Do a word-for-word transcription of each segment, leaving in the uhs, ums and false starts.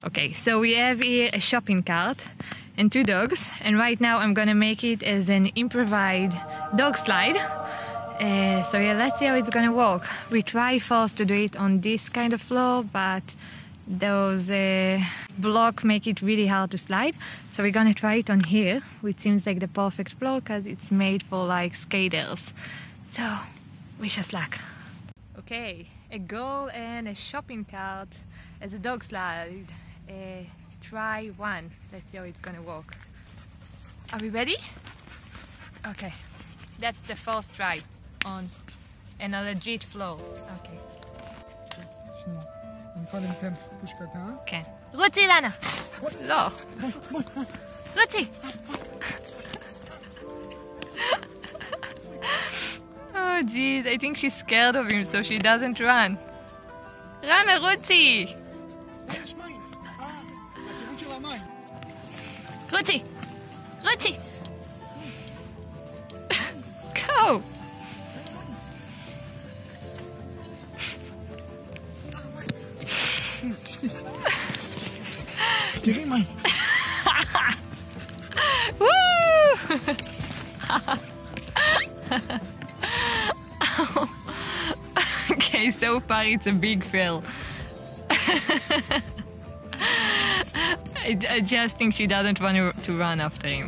Okay, so we have here a shopping cart and two dogs, and right now I'm gonna make it as an improvised dog slide. Uh, so yeah, let's see how it's gonna work. We try first to do it on this kind of floor, but those uh, blocks make it really hard to slide. So we're gonna try it on here, which seems like the perfect floor because it's made for like skaters. So wish us luck. Okay, a goal and a shopping cart as a dog slide. Uh, try one. Let's see how it's gonna work. Are we ready? Okay, that's the first try on a legit floor. Okay. קודם ניתן פוש קטן. כן. רוצי לנה! לא. רוצי! Oh geez, I think she's scared of him so she doesn't run. רנה, רוצי! יש מים! אה, לכיוון של המים. רוצי! רוצי! Go! תראי מים. Okay, so far it's a big fail. I, I just think she doesn't want to, to run after him.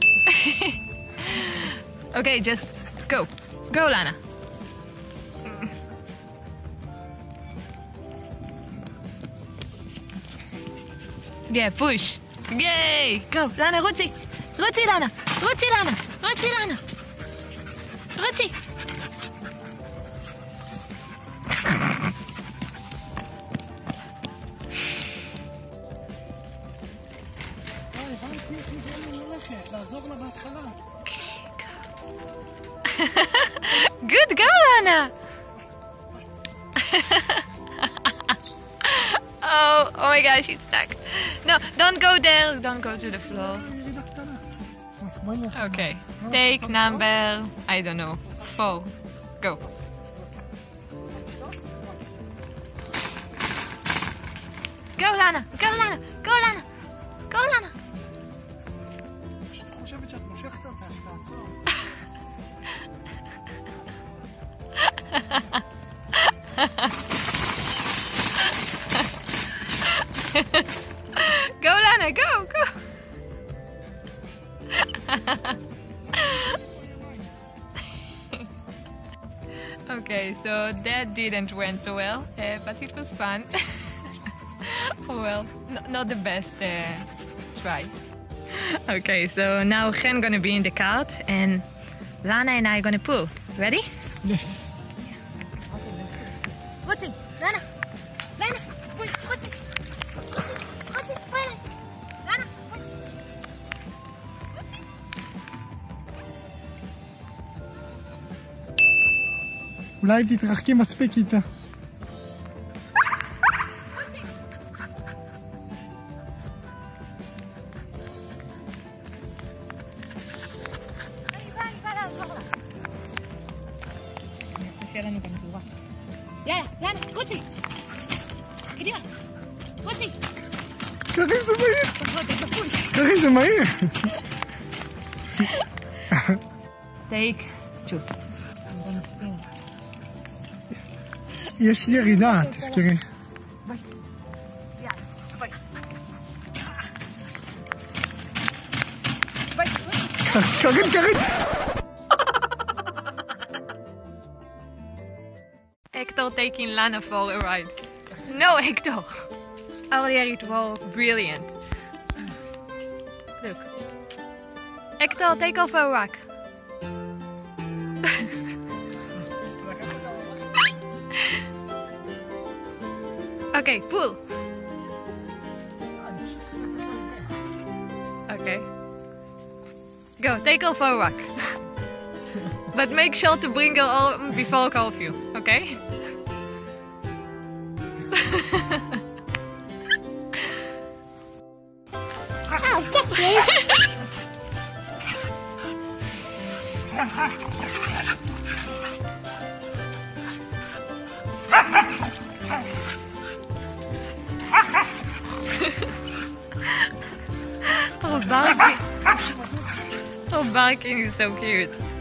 Okay, just go. Go, Lana. Yeah, push. Yay! Go, Lana, רוצי! רוצי, Lana! רוצי, Lana! רוצי, Lana! רוצי! הבנתי איך נגרם ללכת, לעזור לה בהתחלה. Good go, Lana! Oh, oh my gosh, she's stuck. No, don't go there. Don't go to the floor. Okay, take number, I don't know, four. Go. Go, Lana! Go, Lana! Go, Lana! Go, Lana! פשוט חושבת שאת מושכת אותה, שתעצור. Go, Lana, go, go! Okay, so that didn't went so well, uh, but it was fun. Well, n not the best uh, try. Okay, so now Chen gonna be in the cart and Lana and I gonna pull. Ready? Yes. רוצי, Lana, Lana, רוצי, רוצי, רוצי, Lana, אולי אם תתרחקי מספיק איתה. שיהיה לנו גם תאורה. יאללה, יאללה, רוצי! קדימה! רוצי! קרין זה מהיר! קרין זה מהיר! Take two. יש ירידה, תזכרי. ביי. יאללה, ביי. ביי, רוצי! קרין, קרין! Hector taking Lana for a ride. No, Hector! Earlier it was brilliant. Look. Hector, take off a rock. Okay, pull. Okay. Go, take off a rock. But make sure to bring her all before curfew, okay? I'll get you! Oh, barking. Oh, barking is so cute.